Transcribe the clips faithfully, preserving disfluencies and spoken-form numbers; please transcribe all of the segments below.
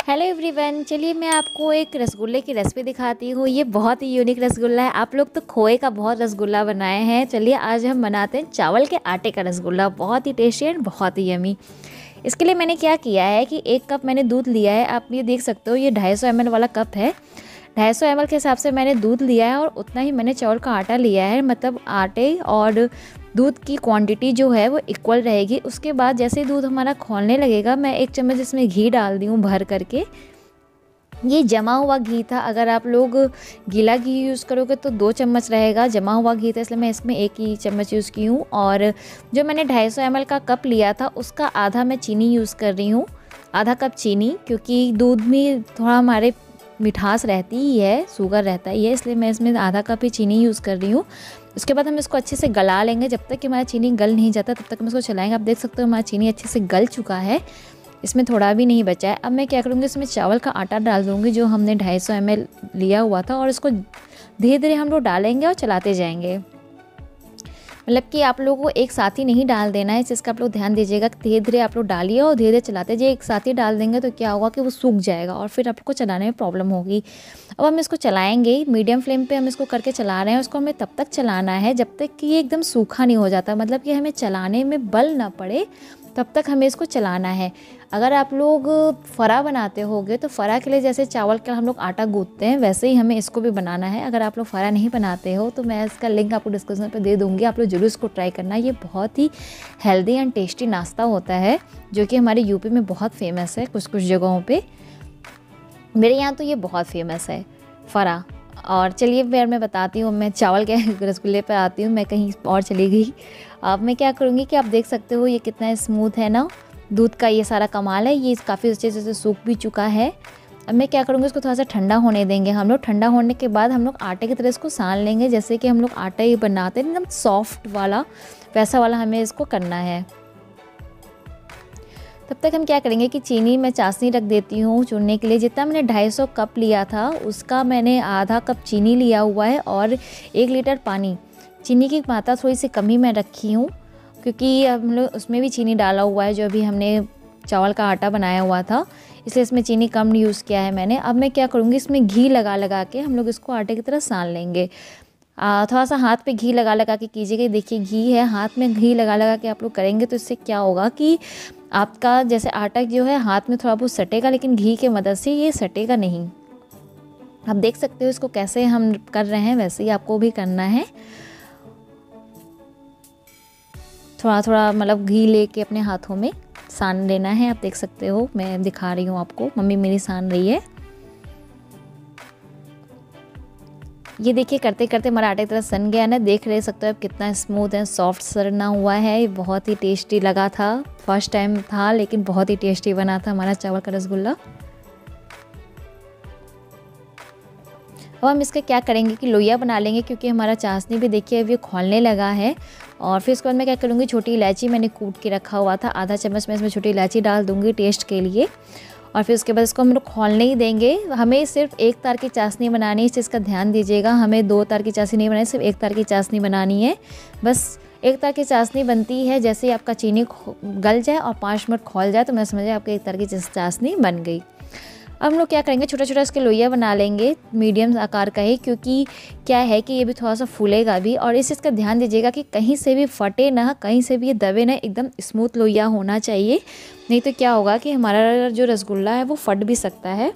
Hello everyone, चलिए मैं आपको एक रसगुल्ले की रेसिपी दिखाती हूँ। ये बहुत ही यूनिक रसगुल्ला है। आप लोग तो खोए का बहुत रसगुल्ला बनाए हैं, चलिए आज हम बनाते हैं चावल के आटे का रसगुल्ला। बहुत ही टेस्टी एंड बहुत ही यमी। इसके लिए मैंने क्या किया है कि एक कप मैंने दूध लिया है। आप ये देख सकते हो, ये ढाई सौ एम एल वाला कप है। ढाई सौ एम एल के हिसाब से मैंने दूध लिया है और उतना ही मैंने चावल का आटा लिया है। मतलब आटे और दूध की क्वांटिटी जो है वो इक्वल रहेगी। उसके बाद जैसे दूध हमारा खौलने लगेगा, मैं एक चम्मच इसमें घी डाल दी हूँ भर करके। ये जमा हुआ घी था। अगर आप लोग गीला घी यूज़ करोगे तो दो चम्मच रहेगा, जमा हुआ घी था इसलिए मैं इसमें एक ही चम्मच यूज़ की हूँ। और जो मैंने ढाई सौ एम एल का कप लिया था उसका आधा मैं चीनी यूज़ कर रही हूँ, आधा कप चीनी, क्योंकि दूध में थोड़ा हमारे मिठास रहती ही है, शुगर रहता ही है, इसलिए मैं इसमें आधा कप ही चीनी यूज़ कर रही हूँ। उसके बाद हम इसको अच्छे से गला लेंगे। जब तक कि हमारा चीनी गल नहीं जाता तब तक हम इसको चलाएंगे। आप देख सकते हो हमारा चीनी अच्छे से गल चुका है, इसमें थोड़ा भी नहीं बचा है। अब मैं क्या करूँगी, इसमें चावल का आटा डाल दूँगी जो हमने ढाई सौ एम एल लिया हुआ था, और इसको धीरे धीरे हम लोग डालेंगे और चलाते जाएंगे। मतलब कि आप लोगों को एक साथ ही नहीं डाल देना है, इस चीज़ का आप लोग ध्यान दीजिएगा। धीरे धीरे आप लोग डालिए और धीरे धीरे चलाते जाइए। एक साथ ही डाल देंगे तो क्या होगा कि वो सूख जाएगा और फिर आपको चलाने में प्रॉब्लम होगी। अब हम इसको चलाएंगे, मीडियम फ्लेम पे हम इसको करके चला रहे हैं। उसको हमें तब तक चलाना है जब तक कि ये एकदम सूखा नहीं हो जाता, मतलब कि हमें चलाने में बल ना पड़े, तब तक हमें इसको चलाना है। अगर आप लोग फरा बनाते होगे तो फरा के लिए जैसे चावल का हम लोग आटा गूंथते हैं वैसे ही हमें इसको भी बनाना है। अगर आप लोग फरा नहीं बनाते हो तो मैं इसका लिंक आपको डिस्क्रिप्शन पे दे दूँगी, आप लोग जरूर इसको ट्राई करना। ये बहुत ही हेल्दी एंड टेस्टी नाश्ता होता है जो कि हमारे यूपी में बहुत फेमस है, कुछ कुछ जगहों पर। मेरे यहाँ तो ये बहुत फेमस है फरा। और चलिए फिर मैं बताती हूँ, मैं चावल के रसगुल्ले पर आती हूँ, मैं कहीं और चली गई। अब मैं क्या करूँगी कि आप देख सकते हो ये कितना स्मूथ है ना, दूध का ये सारा कमाल है। ये काफ़ी अच्छे से सूख भी चुका है। अब मैं क्या करूँगी, इसको थोड़ा सा ठंडा होने देंगे हम लोग। ठंडा होने के बाद हम लोग आटे की तरह इसको सान लेंगे, जैसे कि हम लोग आटा ही बनाते हैं एकदम सॉफ्ट वाला, वैसा वाला हमें इसको करना है। तब तक हम क्या करेंगे कि चीनी में चाशनी रख देती हूँ चुनने के लिए। जितना मैंने ढाई सौ कप लिया था उसका मैंने आधा कप चीनी लिया हुआ है और एक लीटर पानी। चीनी की मात्रा थोड़ी सी कम ही मैं रखी हूँ क्योंकि हम लोग उसमें भी चीनी डाला हुआ है जो अभी हमने चावल का आटा बनाया हुआ था, इसलिए इसमें चीनी कम यूज़ किया है मैंने। अब मैं क्या करूँगी, इसमें घी लगा लगा के हम लोग इसको आटे की तरह सान लेंगे। आ, थोड़ा सा हाथ पे घी लगा लगा के कीजिएगा। देखिए घी है, हाथ में घी लगा लगा के आप लोग करेंगे तो इससे क्या होगा कि आपका जैसे आटा जो है हाथ में थोड़ा बहुत सटेगा, लेकिन घी के मदद से ये सटेगा नहीं। आप देख सकते हो इसको कैसे हम कर रहे हैं, वैसे ही आपको भी करना है। थोड़ा थोड़ा मतलब घी लेके अपने हाथों में सान लेना है। आप देख सकते हो, मैं दिखा रही हूँ आपको, मम्मी मेरी सान रही है। ये देखिए करते करते हमारा आटे की तरह सन गया ना, देख रहे सकते हो आप कितना स्मूथ एंड सॉफ्ट सरना हुआ है। ये बहुत ही टेस्टी लगा था, फर्स्ट टाइम था लेकिन बहुत ही टेस्टी बना था हमारा चावल का रसगुल्ला। अब हम इसका क्या करेंगे कि लोइया बना लेंगे, क्योंकि हमारा चाशनी भी देखिए अभी खोलने लगा है। और फिर उसके बाद मैं क्या करूँगी, छोटी इलायची मैंने कूट के रखा हुआ था, आधा चम्मच मैं इसमें छोटी इलायची डाल दूँगी टेस्ट के लिए। और फिर उसके बाद इसको हम लोग खोलने ही देंगे। हमें सिर्फ एक तार की चाशनी बनानी है, इस चीज़ का ध्यान दीजिएगा। हमें दो तार की चाशनी नहीं बनानी, सिर्फ एक तार की चाशनी बनानी है। बस एक तार की चाशनी बनती है जैसे ही आपका चीनी गल जाए और पाँच मिनट खोल जाए तो मैं समझिए आपकी एक तार की चाशनी बन गई। अब हम लोग क्या करेंगे, छोटा छोटा इसके लोइया बना लेंगे, मीडियम आकार का ही, क्योंकि क्या है कि ये भी थोड़ा सा फूलेगा भी। और इस चीज़ का ध्यान दीजिएगा कि कहीं से भी फटे ना, कहीं से भी ये दबे ना, एकदम स्मूथ लोइया होना चाहिए, नहीं तो क्या होगा कि हमारा जो रसगुल्ला है वो फट भी सकता है।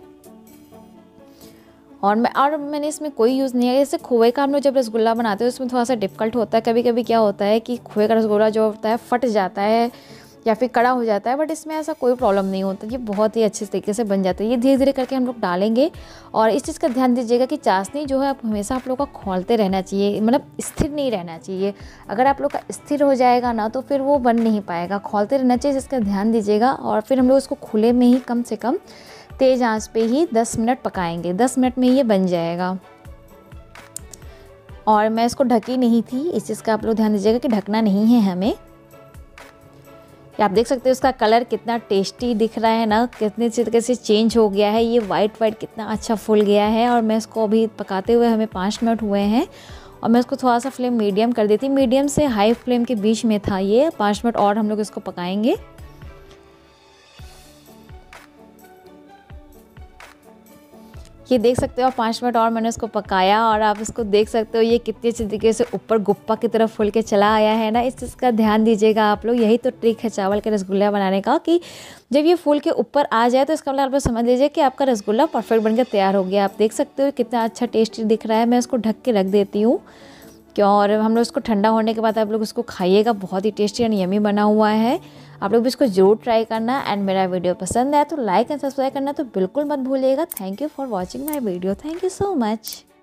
और मैं और मैंने इसमें कोई यूज़ नहीं है, जैसे खोए का हम लोग जब रसगुल्ला बनाते हैं उसमें थोड़ा सा डिफ़िकल्ट होता है। कभी कभी क्या होता है कि खोए का रसगुल्ला जो होता है फट जाता है या फिर कड़ा हो जाता है, बट इसमें ऐसा कोई प्रॉब्लम नहीं होता, ये बहुत ही अच्छे तरीके से बन जाता है। ये धीरे धीरे करके हम लोग डालेंगे। और इस चीज़ का ध्यान दीजिएगा कि चाशनी जो है आप हमेशा आप लोग का खोलते रहना चाहिए, मतलब स्थिर नहीं रहना चाहिए। अगर आप लोग का स्थिर हो जाएगा ना तो फिर वो बन नहीं पाएगा, खोलते रहना चाहिए, इसका ध्यान दीजिएगा। और फिर हम लोग इसको खुले में ही कम से कम तेज़ आंच पे ही दस मिनट पकाएंगे, दस मिनट में ये बन जाएगा। और मैं इसको ढकी नहीं थी, इस चीज़ का आप लोग ध्यान दीजिएगा कि ढकना नहीं है हमें। आप देख सकते हो इसका कलर कितना टेस्टी दिख रहा है ना, कितने तरीके से चेंज हो गया है, ये वाइट वाइट कितना अच्छा फूल गया है। और मैं इसको अभी पकाते हुए हमें पाँच मिनट हुए हैं और मैं इसको थोड़ा सा फ्लेम मीडियम कर देती, मीडियम से हाई फ्लेम के बीच में था ये। पाँच मिनट और हम लोग इसको पकाएंगे। ये देख सकते हो आप, पाँच मिनट और मैंने इसको पकाया और आप इसको देख सकते हो ये कितनी अच्छी तरीके से ऊपर गुप्पा की तरफ फूल के चला आया है ना। इस चीज़ का ध्यान दीजिएगा आप लोग। यही तो ट्रिक है चावल के रसगुल्ला बनाने का कि जब ये फूल के ऊपर आ जाए तो इसका मतलब आप लोग समझ लीजिए कि आपका रसगुल्ला परफेक्ट बनकर तैयार हो गया। आप देख सकते हो कितना अच्छा टेस्टी दिख रहा है। मैं इसको ढक के रख देती हूँ क्यों, और हम लोग इसको ठंडा होने के बाद आप लोग इसको खाइएगा। बहुत ही टेस्टी एंड यमी बना हुआ है। आप लोग भी इसको जरूर ट्राई करना। एंड मेरा वीडियो पसंद आया तो लाइक एंड सब्सक्राइब करना तो बिल्कुल मत भूलिएगा। Thank you for watching my video. Thank you so much.